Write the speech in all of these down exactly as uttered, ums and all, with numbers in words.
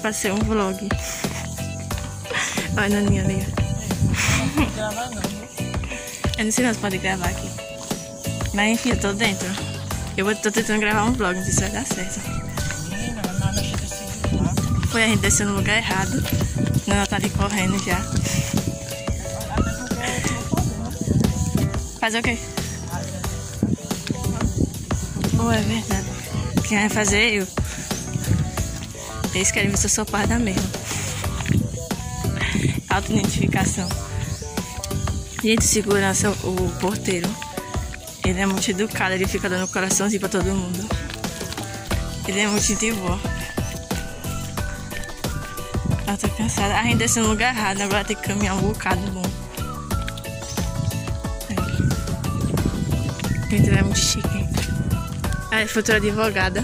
pra ser um vlog. Olha a Naninha ali. Não gravar não. Eu não sei não se pode gravar aqui. Mas enfim, eu tô dentro. Eu tô tentando gravar um vlog, não sei se vai dar certo. Menina, nada chega assim lá. Foi a gente desceu no lugar errado. Nana tá ali correndo já. Até porque eu tô fazendo. Fazer o quê? Oh, é verdade. Quem vai fazer eu. Eles querem ver se eu sou parda mesmo. Auto-identificação. Gente, segurança, o porteiro. Ele é muito educado, ele fica dando coraçãozinho pra todo mundo. Ele é muito gente boa. Eu tô cansada. A gente desceu no lugar errado, agora tem que caminhar um bocado bom. Gente, ela é muito chique. Ela é futura advogada.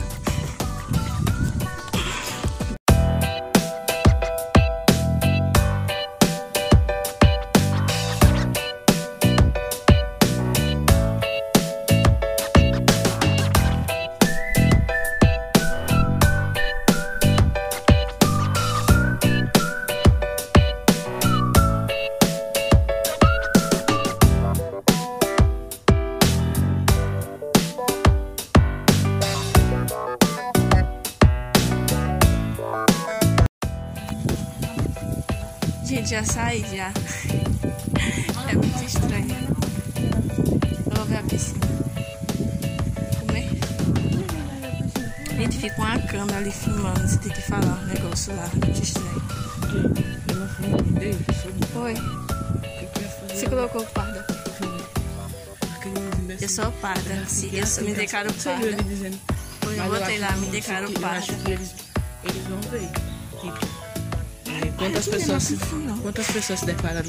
Gente, já saí já. É muito estranho. Eu vou ver a piscina. Comer? Gente, fica uma câmera ali filmando. Você tem que falar um negócio lá. Muito estranho. Eu não fui dele, Foi? Você colocou parda? Eu sou parda. Se eu sou, me declaro parda. Foi, eu botei lá, me declaro parda. Acho que eles, eles vão ver. Tipo, Quantas pessoas, quantas pessoas se declararam?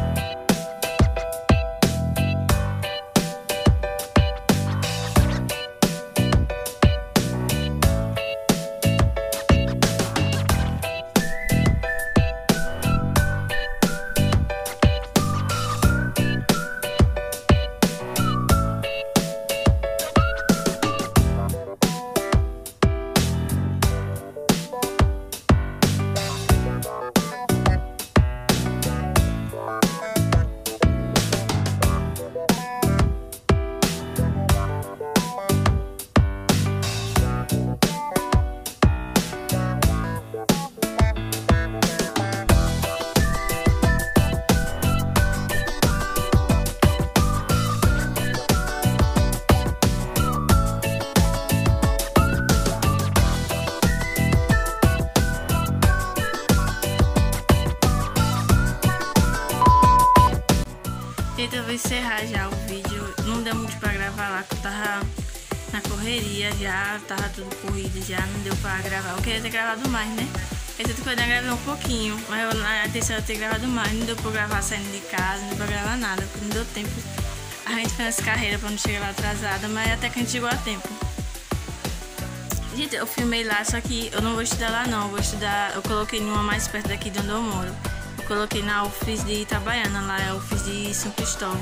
Gente, eu vou encerrar já o vídeo. Não deu muito pra gravar lá, que eu tava na correria já, tava tudo corrido já, não deu pra gravar. Eu queria ter gravado mais, né? Esse outro eu gravei um pouquinho, mas eu, a terceira eu ter gravado mais. Não deu pra gravar saindo de casa, não deu pra gravar nada, porque não deu tempo. A gente fez essa carreira pra não chegar lá atrasada, mas até que a gente chegou a tempo. Gente, eu filmei lá, só que eu não vou estudar lá não, eu vou estudar, eu coloquei em uma mais perto daqui de onde eu moro. Eu coloquei na U F S de Itabaiana, lá é a U F S de São Cristóvão.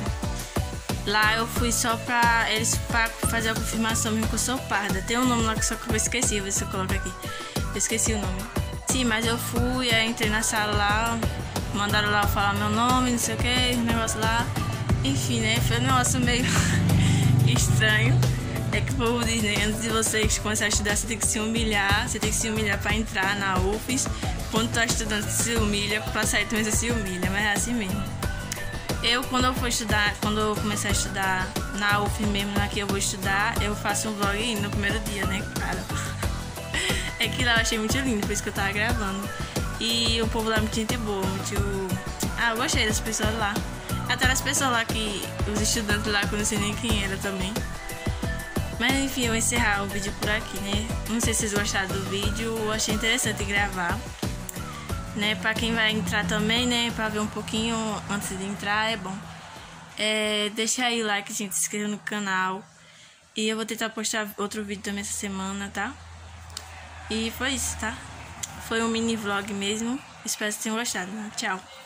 Lá eu fui só pra eles pra fazer a confirmação mesmo que eu sou parda. Tem um nome lá que só que eu esqueci, vou ver se eu coloco aqui. Eu esqueci o nome. Sim, mas eu fui, aí entrei na sala lá, mandaram lá eu falar meu nome, não sei o que, negócio lá. Enfim, né, foi um negócio meio estranho. É que o povo diz, né, antes de vocês começarem a estudar, você tem que se humilhar, você tem que se humilhar pra entrar na U F S. Quando tá estudando, você se humilha, pra sair também você se humilha, mas é assim mesmo. Eu, quando eu for estudar, quando eu começar a estudar na U F mesmo, na que eu vou estudar, eu faço um vlog no primeiro dia, né, cara? É que lá eu achei muito lindo, por isso que eu tava gravando. E o povo lá é muito gente boa, muito... Ah, eu gostei das pessoas lá. Até as pessoas lá que... Os estudantes lá, que eu não sei nem quem era também. Mas enfim, eu vou encerrar o vídeo por aqui, né? Não sei se vocês gostaram do vídeo, eu achei interessante gravar. Né, pra quem vai entrar também, né, pra ver um pouquinho antes de entrar, é bom. É, deixa aí o like, gente, se inscreva no canal. E eu vou tentar postar outro vídeo também essa semana, tá? E foi isso, tá? Foi um mini vlog mesmo. Espero que vocês tenham gostado, né? Tchau!